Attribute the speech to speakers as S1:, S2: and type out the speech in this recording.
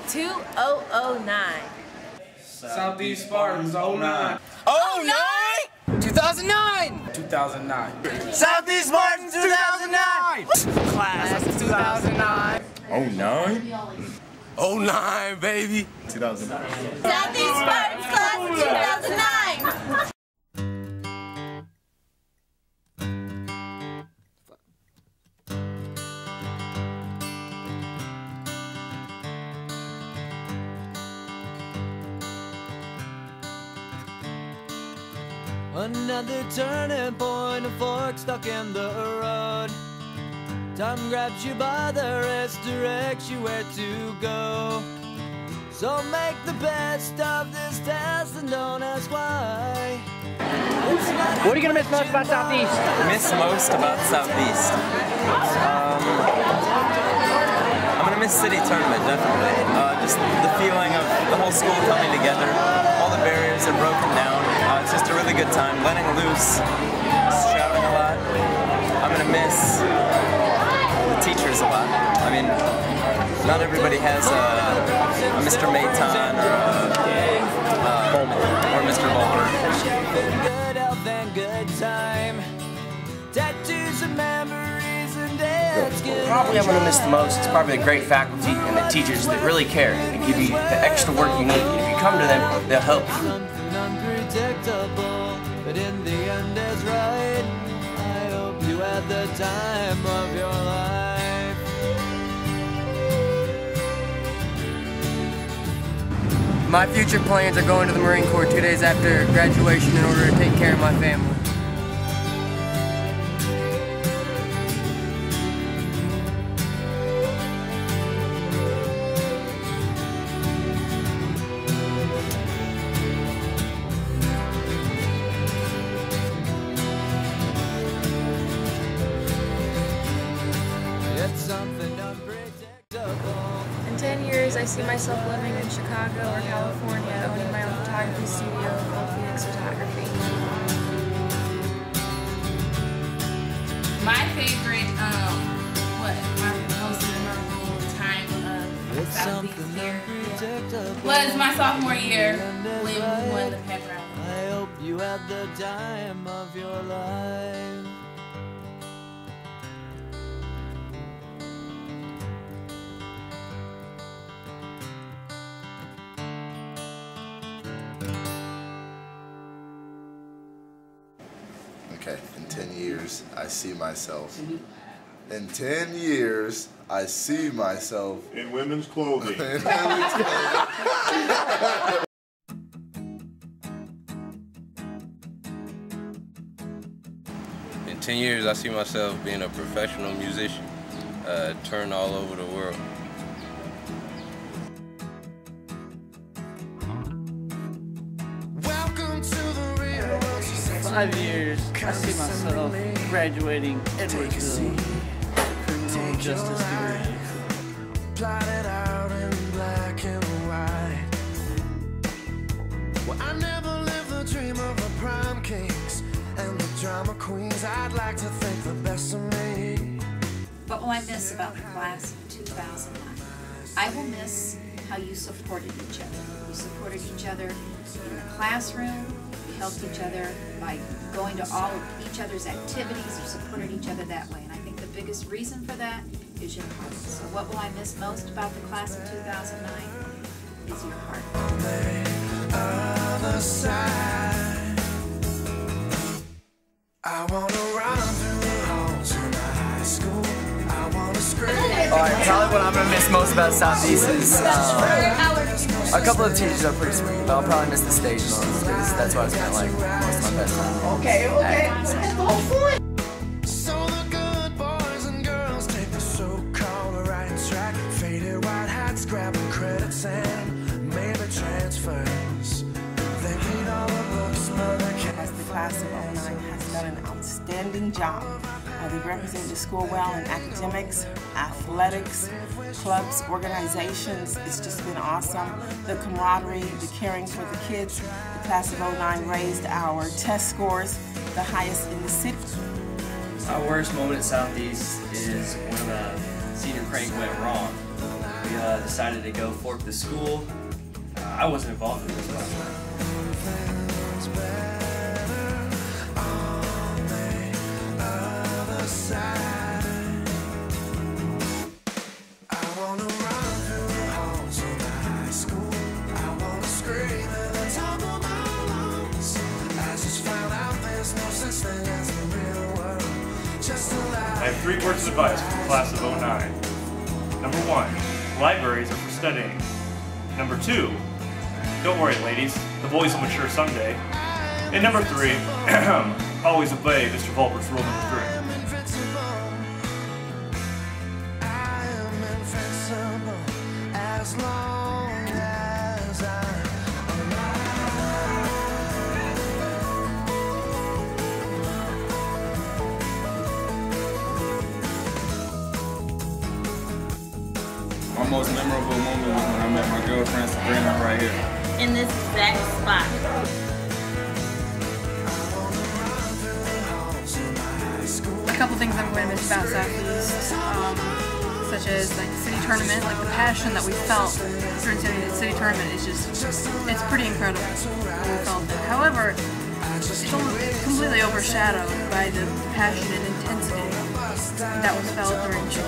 S1: 2009.
S2: Southeast Spartans, 09.
S3: 09? 2009!
S2: 2009.
S3: Southeast Spartans, 2009! Class of 2009.
S4: 09?
S3: 09, baby.
S4: 2009.
S1: Southeast Spartans class of 2009.
S5: Another turning point, a fork stuck in the road. Time grabs you by the wrist, directs you where to go. So make the best of this test and don't ask why.
S6: What are you going to miss most about Southeast?
S7: Miss most about Southeast? I'm going to miss city tournament, definitely. Just the feeling of the whole school coming together. All the barriers are broken down. It's just a really good time. Letting loose, shouting a lot. I'm going to miss the teachers a lot. I mean, not everybody has a Mr. Mayton or Mr. Volker.
S5: Good health and good time. Tattoos and memories and dads.
S3: Probably I'm going to miss the most. It's probably the great faculty and the teachers that really care and give you the extra work you need. If you come to them, they'll help you.
S5: Something unpredictable, but in the end is right. I hope you had the time of your life.
S8: My future plans are going to the Marine Corps 2 days after graduation in order to take care of my family.
S5: It's something unpredictable.
S1: In 10 years, I see myself living in Chicago or California, owning my own photography studio, Phoenix Photography.
S9: My favorite, my most memorable time of Southeast here was my sophomore year when we won the pep rally.
S5: I hope you had the time of your life.
S4: Okay, in 10 years, I see myself. In 10 years, I see myself.
S10: In women's clothing.
S4: In women's clothing.
S11: In 10 years, I see myself being a professional musician, touring all over the world.
S5: Welcome to the real
S6: 5 years, I see myself graduating Edwardsville criminal justice degree.
S5: plotted out in black and white. Well, I never lived the dream of the prom kings and the drama queens. I'd like to think the best of me.
S12: What will I miss about the class of 2009? I will miss how you supported each other. You supported each other in the classroom, you helped each other by going to all of each other's activities, you supported each other that way. And I think the biggest reason for that is your heart. So what will I miss most about the class of 2009 is your heart.
S5: On the other side, I want to run through the halls of my high school. I want to scream.
S8: Alright, probably what I'm going to miss most about Southeast is a couple of teachers are pretty sweet, but I'll probably miss the stage most because that's what I spent like most of my best time.
S5: Okay. So the good boys and girls take the so-called right track. Faded white hats, grabbing credits and maybe transfers. They read all the books, but they can't.
S13: As the class of 09 has done an outstanding job. They represent the school well in academics, athletics, clubs, organizations. It's just been awesome. The camaraderie, the caring for the kids. The class of 09 raised our test scores the highest in the city.
S14: Our worst moment at Southeast is when the senior prank went wrong.
S10: we decided to go fork the school. I wasn't involved in this last night.
S14: I have 3 words of advice for the class of '09. Number 1, libraries are for studying. Number 2, don't worry ladies, the boys will mature someday. And number 3, always obey Mr. Volpert's rule number 3.
S2: My most memorable moment was when I met my girlfriend Sabrina right here.
S9: In this exact spot.
S1: A couple things I'm going to miss about Southeast, such as like the city tournament, like the passion that we felt during the city tournament is just, it's pretty incredible. We felt it. However, it's almost completely overshadowed by the passion and intensity that was felt during